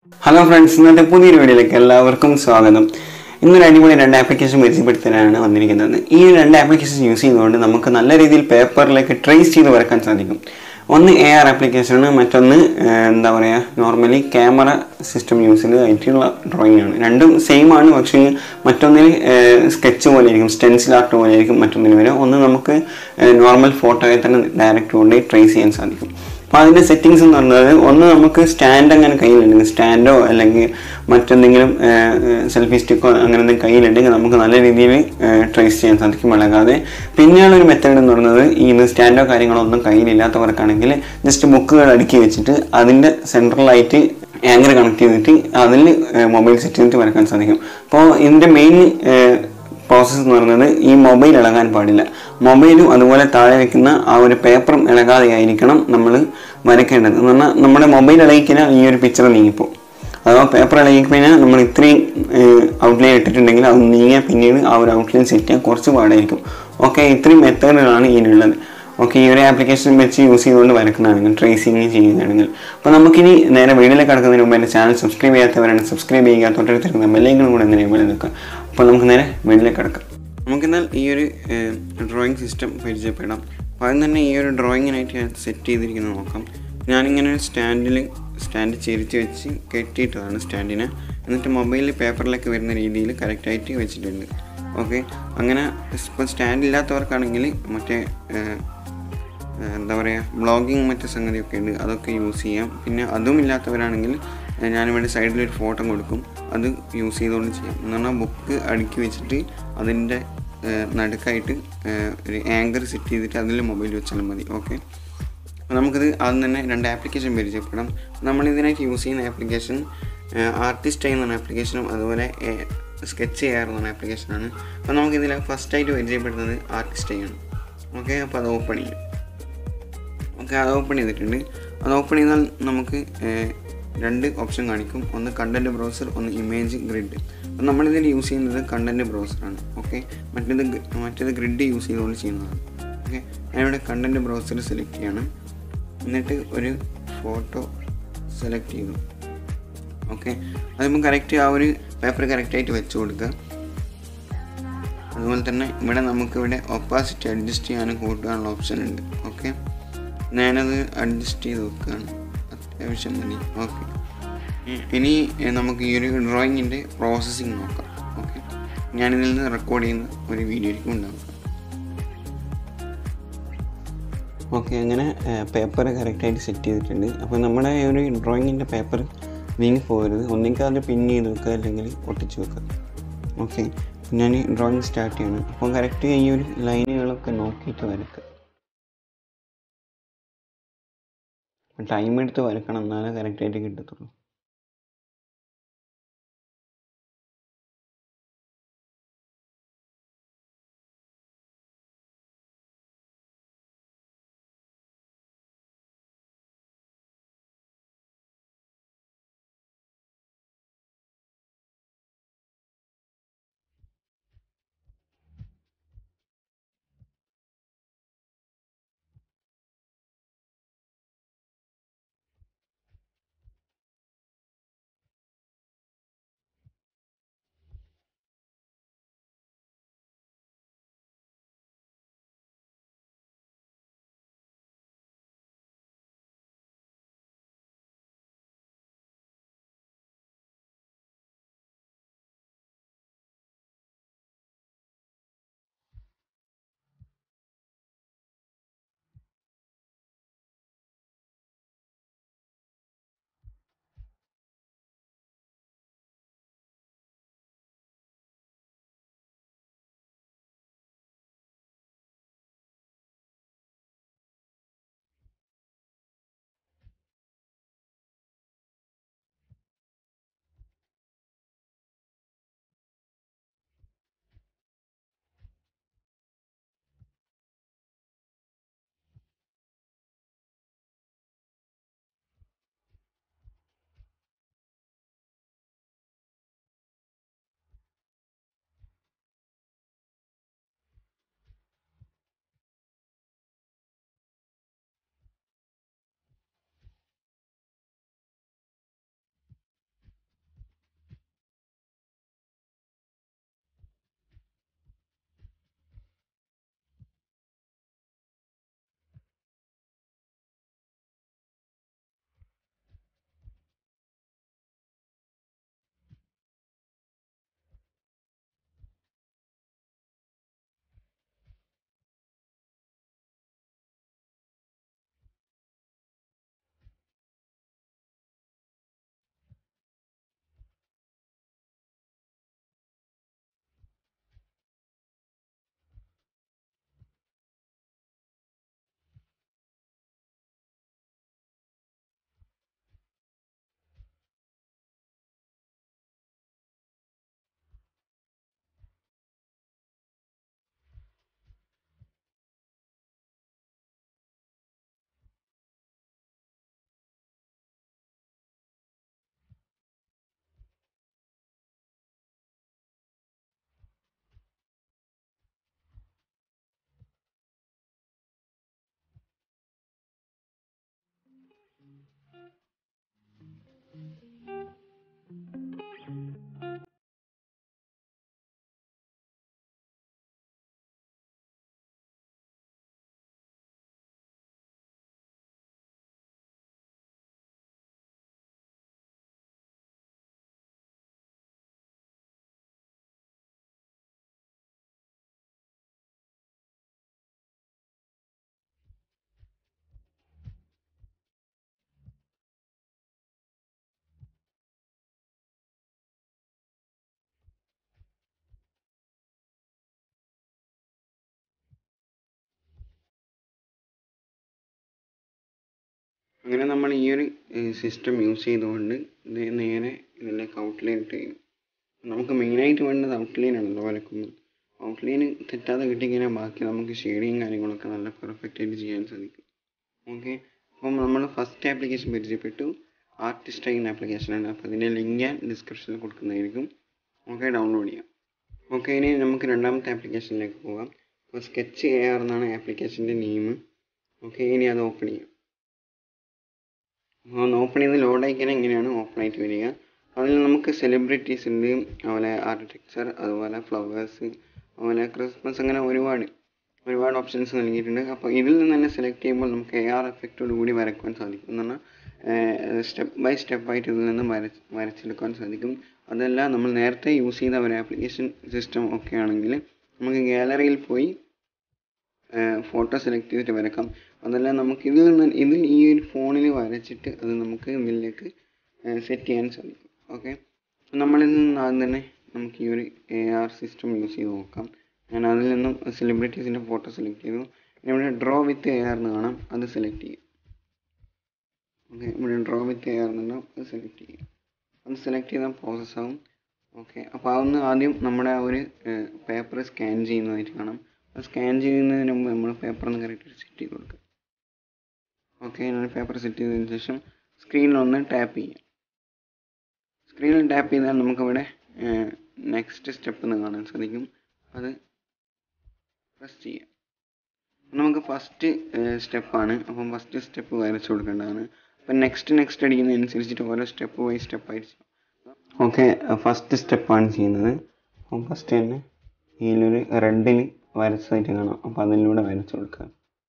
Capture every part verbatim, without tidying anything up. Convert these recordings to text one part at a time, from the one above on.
Hello friends, ഇന്നത്തെ പുതിയൊരു വീഡിയോയിലേക്ക് എല്ലാവർക്കും സ്വാഗതം. ഇന്നൊരു അടിപൊളി രണ്ട് ആപ്ലിക്കേഷൻ പരിചയപ്പെടുത്താനാണ് വന്നിരിക്കുന്നത്. ഈ രണ്ട് ആപ്ലിക്കേഷൻ യൂസ് ചെയ്യുന്നതുകൊണ്ട് നമുക്ക് നല്ല രീതിയിൽ പേപ്പറിലേക്ക് ട്രേസ് ചെയ്ത് വരയ്ക്കാൻ സാധിക്കും. ഒന്ന് എ ആർ ആപ്ലിക്കേഷനാണ്, മറ്റൊന്ന് എന്താ പറയുക നോർമലി ക്യാമറ സിസ്റ്റം യൂസ് ചെയ്ത് ആയിട്ടുള്ള ഡ്രോയിങ് ആണ്. രണ്ടും സെയിം ആണ്, പക്ഷേ മറ്റൊന്നിൽ സ്കെച്ച് പോലെ ആയിരിക്കും, സ്റ്റെൻസിൽ ആർട്ട് പോലെ ആയിരിക്കും മറ്റൊന്നിന് വരെ. ഒന്ന് നമുക്ക് നോർമൽ ഫോട്ടോയെ തന്നെ ഡയറക്റ്റ് കൊണ്ട് ട്രേസ് ചെയ്യാൻ സാധിക്കും. അപ്പോൾ അതിൻ്റെ സെറ്റിങ്സ് എന്ന് പറഞ്ഞാൽ, ഒന്ന് നമുക്ക് സ്റ്റാൻഡ് അങ്ങനെ കയ്യിലുണ്ടെങ്കിൽ, സ്റ്റാൻഡോ അല്ലെങ്കിൽ മറ്റെന്തെങ്കിലും സെൽഫി സ്റ്റിക്കോ അങ്ങനെ എന്തെങ്കിലും കയ്യിലുണ്ടെങ്കിൽ നമുക്ക് നല്ല രീതിയിൽ ട്രേസ് ചെയ്യാൻ സാധിക്കും ഇളകാതെ. പിന്നെയാണ് ഒരു മെത്തേഡ് എന്ന് പറയുന്നത്, ഈ സ്റ്റാൻഡോ കാര്യങ്ങളോ ഒന്നും കയ്യിലില്ലാത്തവർക്കാണെങ്കിൽ ജസ്റ്റ് ബുക്കുകൾ അടുക്കി വെച്ചിട്ട് അതിൻ്റെ സെൻട്രലായിട്ട് ആങ്കർ കണക്ട് ചെയ്തിട്ട് അതിൽ മൊബൈൽ സെറ്റ് ചെയ്തിട്ട് വരയ്ക്കാൻ സാധിക്കും. അപ്പോൾ ഇതിൻ്റെ മെയിൻ പ്രോസസ്സ് എന്ന് പറയുന്നത്, ഈ മൊബൈൽ ഇളകാൻ പാടില്ല. മൊബൈലും അതുപോലെ താഴെ വയ്ക്കുന്ന ആ ഒരു പേപ്പറും ഇളകാതെ ആയിരിക്കണം നമ്മൾ വരയ്ക്കേണ്ടത്. എന്ന് പറഞ്ഞാൽ നമ്മുടെ മൊബൈൽ ഇളകിക്കഴിഞ്ഞാൽ ഈ ഒരു പിക്ചർ നീങ്ങിപ്പോൾ, അഥവാ പേപ്പർ ഇളകിക്കഴിഞ്ഞാൽ നമ്മൾ ഇത്രയും ഔട്ട്ലൈൻ ഇട്ടിട്ടുണ്ടെങ്കിൽ അത് നീങ്ങിയാൽ പിന്നീട് ആ ഒരു ഔട്ട്ലൈൻ സെറ്റ് ചെയ്യാൻ കുറച്ച് പാടായിരിക്കും. ഓക്കെ, ഇത്രയും മെത്തേഡുകളാണ് ഇതിനുള്ളത്. ഓക്കെ, ഈ ഒരു ആപ്ലിക്കേഷൻ വെച്ച് യൂസ് ചെയ്തുകൊണ്ട് വരക്കുന്നതാണെങ്കിൽ, ട്രേസിങ് ചെയ്യുന്നതാണെങ്കിൽ. അപ്പോൾ നമുക്കിനി നേരെ വീഡിയോയിലേക്ക് കടക്കുന്നതിന് മുമ്പ് എൻ്റെ ചാനൽ സബ്സ്ക്രൈബ് ചെയ്യാത്തവരാണ് സബ്സ്ക്രൈബ് ചെയ്യുക, തൊട്ടടുത്തിരിക്കുന്ന ബെല്ലൈക്കൺ കൂടെ എന്തിനേപോലെ നിൽക്കുക. അപ്പോൾ നമുക്ക് നേരെ വീഡിയോയിലേക്ക് കടക്കാം. നമുക്കെന്നാൽ ഈ ഒരു ഡ്രോയിങ് സിസ്റ്റം പരിചയപ്പെടാം. അപ്പോൾ ആദ്യം തന്നെ ഈ ഒരു ഡ്രോയിങ്ങിനായിട്ട് ഞാൻ സെറ്റ് ചെയ്തിരിക്കുന്നത് നോക്കാം. ഞാനിങ്ങനെ ഒരു സ്റ്റാൻഡിൽ സ്റ്റാൻഡ് ചെരിച്ച് വെച്ച് കെട്ടിയിട്ടതാണ് സ്റ്റാൻഡിനെ. എന്നിട്ട് മൊബൈലിൽ പേപ്പറിലേക്ക് വരുന്ന രീതിയിൽ കറക്റ്റായിട്ട് വെച്ചിട്ടുണ്ട്. ഓക്കെ, അങ്ങനെ ഇപ്പോൾ സ്റ്റാൻഡ് ഇല്ലാത്തവർക്കാണെങ്കിൽ മറ്റേ എന്താ പറയുക ബ്ലോഗിങ് മറ്റു സംഗതിയൊക്കെ ഉണ്ട്, അതൊക്കെ യൂസ് ചെയ്യാം. പിന്നെ അതും ഇല്ലാത്തവരാണെങ്കിൽ ഞാനിവിടെ സൈഡിലൊരു ഫോട്ടോ കൊടുക്കും, അത് യൂസ് ചെയ്തുകൊണ്ട് ചെയ്യാം. എന്ന് പറഞ്ഞാൽ ബുക്ക് അടുക്കി വെച്ചിട്ട് അതിൻ്റെ നടുക്കായിട്ട് ഒരു ആങ്കർ സെറ്റ് ചെയ്തിട്ട് അതിൽ മൊബൈൽ വെച്ചാലും മതി. ഓക്കെ, അപ്പോൾ നമുക്കിത് ആദ്യം തന്നെ രണ്ട് ആപ്ലിക്കേഷൻ പരിചയപ്പെടാം. നമ്മളിതിനായിട്ട് യൂസ് ചെയ്യുന്ന ആപ്ലിക്കേഷൻ ആർട്ടിസ്റ്റ് എന്ന ആപ്ലിക്കേഷനും അതുപോലെ സ്കെച്ച് എ ആർ എന്ന ആപ്ലിക്കേഷനാണ്. അപ്പോൾ നമുക്കിതിൽ ഫസ്റ്റായിട്ട് പരിചയപ്പെടുന്നത് ആർട്ടിസ്റ്റ് ആണ്. ഓക്കെ, അപ്പോൾ അത് ഓപ്പൺ ചെയ്യും. ഓക്കെ, അത് ഓപ്പൺ ചെയ്തിട്ടുണ്ട്. അത് ഓപ്പൺ ചെയ്താൽ നമുക്ക് രണ്ട് ഓപ്ഷൻ കാണിക്കും, ഒന്ന് കണ്ടൻറ്റ് ബ്രൗസർ, ഒന്ന് ഇമേജ് ഗ്രിഡ്. അപ്പോൾ നമ്മളിതിൽ യൂസ് ചെയ്യുന്നത് കണ്ടൻറ്റ് ബ്രൗസറാണ്. ഓക്കെ, മറ്റേത് മറ്റേത് ഗ്രിഡ് യൂസ് ചെയ്തുകൊണ്ട് ചെയ്യുന്നതാണ്. ഓക്കെ, ഞാനിവിടെ കണ്ടൻറ്റ് ബ്രൗസർ സെലക്ട് ചെയ്യണം. എന്നിട്ട് ഒരു ഫോട്ടോ സെലക്ട് ചെയ്തു. ഓക്കെ, അതിപ്പോൾ കറക്റ്റ് ആ ഒരു പേപ്പർ കറക്റ്റായിട്ട് വെച്ച് കൊടുക്കുക. അതുപോലെ തന്നെ ഇവിടെ നമുക്കിവിടെ ഒപ്പാസിറ്റി അഡ്ജസ്റ്റ് ചെയ്യാനും കൂട്ടാനുള്ള ഓപ്ഷൻ ഉണ്ട്. ഓക്കെ, ഞാനത് അഡ്ജസ്റ്റ് ചെയ്ത് വെക്കുകയാണ്, അത്യാവശ്യം മതി. ഓക്കെ, ഇനി നമുക്ക് ഈ ഒരു ഡ്രോയിങ്ങിൻ്റെ പ്രോസസ്സിങ് നോക്കാം. ഓക്കെ, ഞാനിതിൽ നിന്ന് റെക്കോർഡ് ചെയ്യുന്ന ഒരു വീഡിയോ ആയിരിക്കും ഉണ്ടാകുക. ഓക്കെ, അങ്ങനെ പേപ്പർ കറക്റ്റായിട്ട് സെറ്റ് ചെയ്തിട്ടുണ്ട്. അപ്പോൾ നമ്മുടെ ഈ ഒരു ഡ്രോയിങ്ങിൻ്റെ പേപ്പർ നീങ്ങി പോകരുത്. ഒന്നെങ്കിൽ അത് പിൻ ചെയ്ത് വെക്കുക, അല്ലെങ്കിൽ ഒട്ടിച്ച് വെക്കുക. ഓക്കെ, ഞാൻ ഡ്രോയിങ് സ്റ്റാർട്ട് ചെയ്യണം. അപ്പോൾ കറക്റ്റ് ഈ ഒരു ലൈനുകളൊക്കെ നോക്കിയിട്ട് വരയ്ക്കുക. ടൈം എടുത്ത് വരക്കണം, എന്നാലേ കറക്റ്റായിട്ട് കിട്ടത്തുള്ളൂ. അങ്ങനെ നമ്മൾ ഈ ഒരു സിസ്റ്റം യൂസ് ചെയ്തുകൊണ്ട് ഇത് നേരെ ഇതിലേക്ക് ഔട്ട്ലൈൻ ഇട്ട് ചെയ്യും. നമുക്ക് മെയിനായിട്ട് വേണ്ടത് ഔട്ട്ലൈൻ ആണല്ലോ വരക്കുമ്പോൾ. ഔട്ട്ലൈൻ തെറ്റാതെ കിട്ടിക്കഴിഞ്ഞാൽ ബാക്കി നമുക്ക് ഷെയ്ഡിങ് കാര്യങ്ങളൊക്കെ നല്ല പെർഫെക്റ്റ് ആയിട്ട് ചെയ്യാൻ സാധിക്കും. ഓക്കെ, അപ്പം നമ്മൾ ഫസ്റ്റ് ആപ്ലിക്കേഷൻ പരിചയപ്പെട്ടു. ആർട്ടിസ്റ്റ് എന്ന ആപ്ലിക്കേഷനാണ്. അപ്പോൾ അതിൻ്റെ ലിങ്ക് ഞാൻ ഡിസ്ക്രിപ്ഷനിൽ കൊടുക്കുന്നതായിരിക്കും. ഓക്കെ, ഡൗൺലോഡ് ചെയ്യാം. ഓക്കെ, ഇനി നമുക്ക് രണ്ടാമത്തെ ആപ്ലിക്കേഷനിലേക്ക് പോകാം. അപ്പോൾ സ്കെച്ച് എ ആർ എന്നാണ് ആപ്ലിക്കേഷൻ്റെ നെയിം. ഓക്കെ, ഇനി അത് ഓപ്പൺ ചെയ്യാം. അപ്പോൾ ഓപ്പൺ ചെയ്ത് ലോഡ് ആയിക്കഴിഞ്ഞാൽ ഇങ്ങനെയാണ് ഓപ്പൺ ആയിട്ട് വരിക. അതിൽ നമുക്ക് സെലിബ്രിറ്റീസ് ഉണ്ട്, അതുപോലെ ആർക്കിടെക്ചർ, അതുപോലെ ഫ്ലവേഴ്സ്, അതുപോലെ ക്രിസ്മസ്, അങ്ങനെ ഒരുപാട് ഒരുപാട് ഓപ്ഷൻസ് നൽകിയിട്ടുണ്ട്. അപ്പോൾ ഇതിൽ നിന്ന് തന്നെ സെലക്ട് ചെയ്യുമ്പോൾ നമുക്ക് എ ആർ എഫക്റ്റോട് കൂടി വരയ്ക്കുവാൻ സാധിക്കും. എന്ന് പറഞ്ഞാൽ സ്റ്റെപ്പ് ബൈ സ്റ്റെപ്പായിട്ട് ഇതിൽ നിന്ന് വരച്ച് വരച്ചെടുക്കാൻ സാധിക്കും. അതല്ല, നമ്മൾ നേരത്തെ യൂസ് ചെയ്ത ഒരു ആപ്ലിക്കേഷൻ സിസ്റ്റം ഒക്കെ ആണെങ്കിൽ നമുക്ക് ഗാലറിയിൽ പോയി ഫോട്ടോ സെലക്ട് ചെയ്തിട്ട് വരക്കാം. അതല്ല, നമുക്ക് ഇതിൽ നിന്ന് ഇതിൽ ഈ ഒരു ഫോണിൽ വരച്ചിട്ട് അത് നമുക്ക് ഇതിലേക്ക് സെറ്റ് ചെയ്യാൻ സാധിക്കും. ഓക്കെ, നമ്മളിൽ നിന്ന് ആദ്യം തന്നെ നമുക്ക് ഈ ഒരു എ ആർ സിസ്റ്റം യൂസ് ചെയ്ത് നോക്കാം. ഞാൻ അതിൽ നിന്നും സെലിബ്രിറ്റീസിൻ്റെ ഫോട്ടോ സെലക്ട് ചെയ്തു. ഇവിടെ ഡ്രോ വിത്ത് എ ആർ എന്ന് കാണാം, അത് സെലക്ട് ചെയ്യും. ഓക്കെ, ഇവിടെ ഡ്രോ വിത്ത് എ ആർ എന്നുണ്ടാവും, അത് സെലക്ട് ചെയ്യും. അത് സെലക്ട് ചെയ്താൽ പ്രോസസ് ആവും. ഓക്കെ, അപ്പോൾ അതൊന്ന് ആദ്യം നമ്മുടെ ഒരു പേപ്പർ സ്കാൻ ചെയ്യുന്നതായിട്ട് കാണാം. അത് സ്കാൻ ചെയ്യുന്നതിന് മുമ്പ് നമ്മൾ പേപ്പർ ഒന്ന് കറക്റ്റ് സെറ്റ് ചെയ്ത് കൊടുക്കുക. ഓക്കെ, ഞാൻ പേപ്പർ സെറ്റ് ചെയ്തതിന് ശേഷം സ്ക്രീനിലൊന്ന് ടാപ്പ് ചെയ്യാം. സ്ക്രീനിൽ ടാപ്പ് ചെയ്താൽ നമുക്കിവിടെ നെക്സ്റ്റ് സ്റ്റെപ്പ് എന്ന് കാണാൻ സാധിക്കും. അത് പ്രസ് ചെയ്യാം. നമുക്ക് ഫസ്റ്റ് സ്റ്റെപ്പാണ്. അപ്പം ഫസ്റ്റ് സ്റ്റെപ്പ് വരച്ചു കൊടുക്കേണ്ടതാണ്. അപ്പം നെക്സ്റ്റ് നെക്സ്റ്റ് അടിക്കുന്നതനുസരിച്ചിട്ട് ഓരോ സ്റ്റെപ്പ് ബൈ സ്റ്റെപ്പായിട്ട് ചെയ്യാം. ഓക്കെ, ഫസ്റ്റ് സ്റ്റെപ്പാണ് ചെയ്യുന്നത്. അപ്പം ഫസ്റ്റ് തന്നെ ഇതിലൊരു റെഡിൽ വരച്ചതായിട്ട് കാണാം. അപ്പം അതിലൂടെ വരച്ചു കൊടുക്കുക.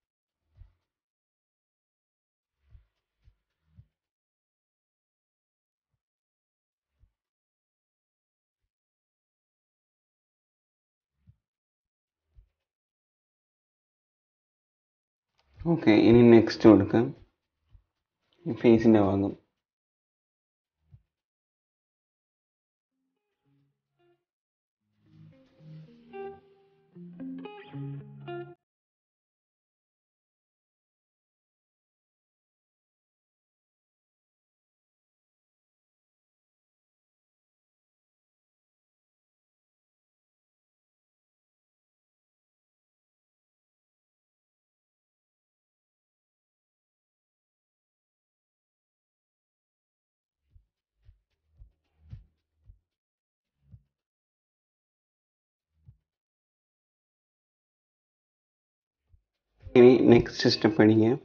ഓക്കെ, ഇനി നെക്സ്റ്റ് കൊടുക്കാം. ഫേസിൻ്റെ ഭാഗം ഇനി നെക്സ്റ്റ് സ്റ്റെപ്പ് അടിക്കുക.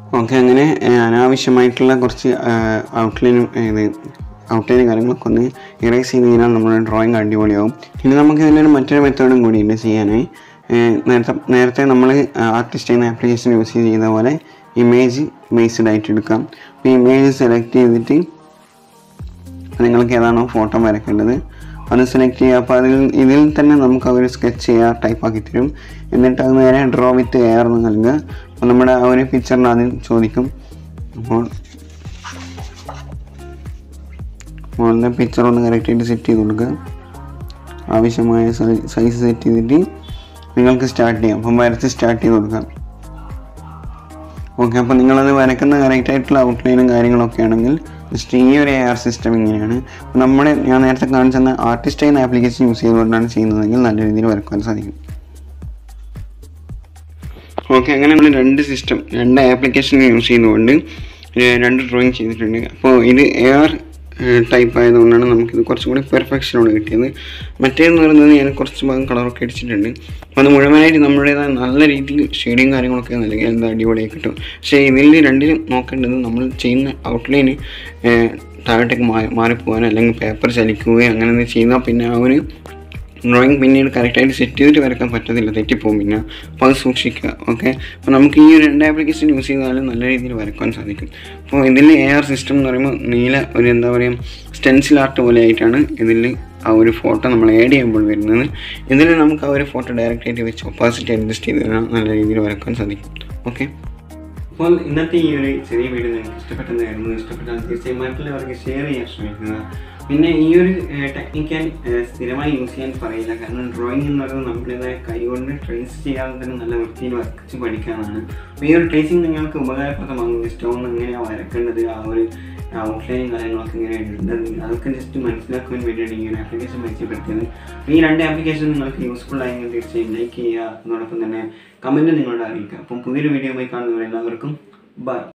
ഓക്കെ, അങ്ങനെ അനാവശ്യമായിട്ടുള്ള കുറച്ച് ഔട്ട്ലൈനും ഇത് ഔട്ട്ലൈനും കാര്യങ്ങളൊക്കെ ഒന്ന് ഇറേസ് ചെയ്ത് കഴിഞ്ഞാൽ നമ്മുടെ ഡ്രോയിങ് അടിപൊളിയാവും. ഇനി നമുക്ക് ഇതിനൊരു മറ്റൊരു മെത്തേഡും കൂടിയുണ്ട് ചെയ്യാനായി. നേരത്തെ നേരത്തെ നമ്മൾ ആർട്ടിസ്റ്റ് എന്ന ആപ്ലിക്കേഷൻ യൂസ് ചെയ്ത പോലെ ഇമേജ് ബേസ്ഡ് ആയിട്ട് എടുക്കാം. അപ്പോൾ ഇമേജ് സെലക്ട് ചെയ്തിട്ട് നിങ്ങൾക്ക് ഏതാണോ ഫോട്ടോ വരയ്ക്കേണ്ടത് അത് സെലക്ട് ചെയ്യുക. അപ്പോൾ അതിൽ ഇതിൽ തന്നെ നമുക്ക് അവർ സ്കെച്ച് ചെയ്യുക, ടൈപ്പാക്കി തരും. എന്നിട്ട് അത് നേരെ ഡ്രോ വിത്ത് എയർ എന്ന് നൽകുക. അപ്പോൾ നമ്മുടെ ആ ഒരു പിക്ചറിന് ആദ്യം ചോദിക്കും. അപ്പോൾ മോളുടെ പിക്ചർ ഒന്ന് കറക്റ്റായിട്ട് സെറ്റ് ചെയ്ത് കൊടുക്കുക. ആവശ്യമായ സൈസ് സെറ്റ് ചെയ്തിട്ട് നിങ്ങൾക്ക് സ്റ്റാർട്ട് ചെയ്യാം. അപ്പം വരച്ച് സ്റ്റാർട്ട് ചെയ്ത് കൊടുക്കാം. ഓക്കെ, അപ്പോൾ നിങ്ങളത് വരയ്ക്കുന്ന കറക്റ്റായിട്ടുള്ള ഔട്ട്ലൈനും കാര്യങ്ങളൊക്കെ ആണെങ്കിൽ ജസ്റ്റ് ഈ ഒരു എ ആർ സിസ്റ്റം ഇങ്ങനെയാണ്. അപ്പോൾ നമ്മുടെ ഞാൻ നേരത്തെ കാണിച്ചെന്ന ആർട്ടിസ്റ്റ് എന്ന ആപ്ലിക്കേഷൻ യൂസ് ചെയ്തുകൊണ്ടാണ് ചെയ്യുന്നതെങ്കിൽ നല്ല രീതിയിൽ വരയ്ക്കാൻ സാധിക്കും. ഓക്കെ, അങ്ങനെ നമ്മൾ രണ്ട് സിസ്റ്റം രണ്ട് ആപ്ലിക്കേഷൻ യൂസ് ചെയ്തുകൊണ്ട് രണ്ട് ഡ്രോയിങ് ചെയ്തിട്ടുണ്ട്. അപ്പോൾ ഇത് എ ആർ ടൈപ്പ് ആയതുകൊണ്ടാണ് നമുക്കിത് കുറച്ചും കൂടി പെർഫെക്ഷനോട് കിട്ടിയത്. മറ്റേന്ന് പറയുന്നത് ഞാൻ കുറച്ച് ഭാഗം കളറൊക്കെ അടിച്ചിട്ടുണ്ട്. അപ്പോൾ അത് മുഴുവനായിട്ട് നമ്മുടേതായ നല്ല രീതിയിൽ ഷെയ്ഡിങ് കാര്യങ്ങളൊക്കെ നൽകി എന്താ അടിപൊളിയായി കിട്ടും. പക്ഷേ ഇതിൽ രണ്ടിലും നോക്കേണ്ടത് നമ്മൾ ചെയ്യുന്ന ഔട്ട്ലൈന് താഴോട്ടേക്ക് മാറി മാറിപ്പോകാൻ അല്ലെങ്കിൽ പേപ്പർ ചലിക്കുകയോ അങ്ങനെ ചെയ്യുന്നാൽ പിന്നെ ആ ഒരു ഡ്രോയിങ് പിന്നീട് കറക്റ്റായിട്ട് സെറ്റ് ചെയ്തിട്ട് വരയ്ക്കാൻ പറ്റത്തില്ല, തെറ്റിപ്പോകും. പിന്നെ അപ്പോൾ അത് സൂക്ഷിക്കുക. ഓക്കെ, അപ്പോൾ നമുക്ക് ഈ രണ്ട് ആപ്ലിക്കേഷൻ യൂസ് ചെയ്താലും നല്ല രീതിയിൽ വരയ്ക്കാൻ സാധിക്കും. അപ്പോൾ ഇതിൽ എ ആർ സിസ്റ്റം എന്ന് പറയുമ്പോൾ നീല ഒരു എന്താ പറയുക സ്റ്റെൻസിൽ ആർട്ട് പോലെ ആയിട്ടാണ് ഇതിൽ ആ ഒരു ഫോട്ടോ നമ്മൾ ആഡ് ചെയ്യുമ്പോൾ വരുന്നത്. ഇതിൽ നമുക്ക് ആ ഒരു ഫോട്ടോ ഡയറക്റ്റായിട്ട് വെച്ച് ഒപ്പാസിറ്റി അഡ്ജസ്റ്റ് ചെയ്ത് നല്ല രീതിയിൽ വരയ്ക്കാൻ സാധിക്കും. ഓക്കെ, അപ്പോൾ ഇന്നത്തെ ഈ ഒരു ചെറിയ വീഡിയോ നിങ്ങൾക്ക് ഇഷ്ടപ്പെട്ടതായിരുന്നു. ഇഷ്ടപ്പെട്ടാൽ തീർച്ചയായും മറ്റുള്ളവർക്ക് ഷെയർ ചെയ്യാൻ ശ്രമിക്കുക. പിന്നെ ഈ ഒരു ടെക്നിക്ക് ഞാൻ സ്ഥിരമായി യൂസ് ചെയ്യാൻ പറയില്ല. കാരണം ഡ്രോയിങ് എന്ന് പറയുന്നത് നമ്മുടേതായ കൈകൊണ്ട് ട്രേസ് ചെയ്യാതെ തന്നെ നല്ല വൃത്തിയിൽ വരച്ച് പഠിക്കാനാണ്. അപ്പോൾ ഈ ഒരു ട്രേസിങ് നിങ്ങൾക്ക് ഉപകാരപ്രദമാകും. സ്റ്റോൺ എങ്ങനെയാണ് വരക്കേണ്ടത്, ആ ഒരു ഔട്ട്ലൈനും കാര്യങ്ങളൊക്കെ എങ്ങനെയാണ് ഉണ്ടത്, അതൊക്കെ ജസ്റ്റ് മനസ്സിലാക്കാൻ വേണ്ടിയാണ് ഈ ഒരു ആപ്ലിക്കേഷൻ മെച്ചപ്പെടുത്തിയത്. ഈ രണ്ട് ആപ്ലിക്കേഷൻ നിങ്ങൾക്ക് യൂസ്ഫുൾ ആയെങ്കിൽ തീർച്ചയായും ലൈക്ക് ചെയ്യുക. അതോടൊപ്പം തന്നെ കമൻറ്റ് നിങ്ങളോട് അറിയിക്കുക. അപ്പം പുതിയൊരു വീഡിയോ പോയി കാണുന്നവരെല്ലാവർക്കും ബൈ.